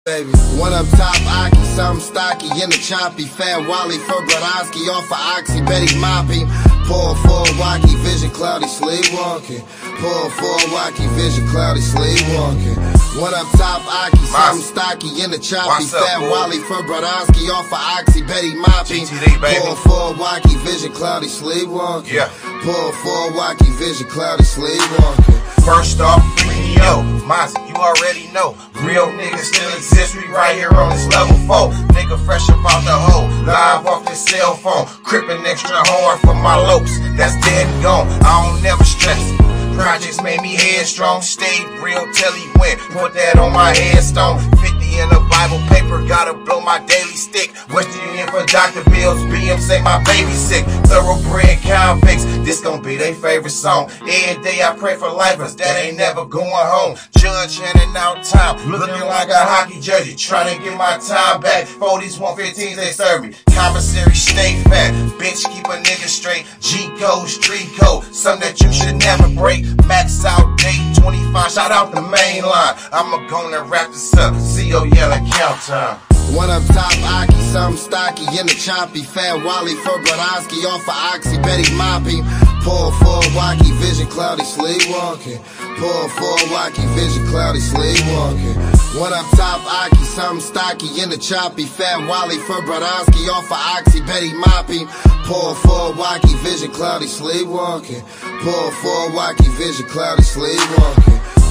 Baby. One up top, Aki, something stocky in the choppy. Fat Wally for Brodowski, off for Oxy, Betty Moppy. Pull for Wacky, vision cloudy, sleepwalking. Pull for Wacky, vision cloudy, sleepwalking. One up top, Aki, something stocky in the choppy. Fat Wally for Brodowski, off for Oxy, Betty Moppy. Pull for Wacky, vision cloudy, sleepwalking. Yeah. Pull for Wacky, vision cloudy, sleepwalking. First off, yo, Mozzie, you already know. Real niggas still exist, we right here on this level 4. Nigga fresh up out the hole, live off this cell phone. Crippin' extra hard for my lopes, that's dead and gone. I don't never stress. Projects made me headstrong, stayed real till he went. Put that on my headstone. 50 in a Bible paper, gotta blow my daily stick. Western Union for Dr. Bills, BM say my baby sick. Thoroughbred convicts, this gon' be their favorite song. Every day I pray for lifers, that ain't never going home. Judge handing out time, looking like a hockey jersey. Trying to get my time back, for these 115s they serve me. Commissary stay fat, bitch keep a nigga straight. G-code, street code, something that you should never break. Max out date 25, shout out the main line. I'ma gonna wrap this up, CO yelling count time. One up top, Aki, something stocky in the choppy. Fat Wally for Brodowski, off for Oxy, Betty Moppy. Pull for Wacky, vision cloudy, sleepwalking. Pull for Wacky, vision cloudy, sleepwalking. One up top, Aki, something stocky in the choppy. Fat Wally for Brodowski, off for Oxy, Betty Moppy. Pull for Wacky, vision cloudy, sleepwalking. Pull for Wacky, vision cloudy, sleepwalking.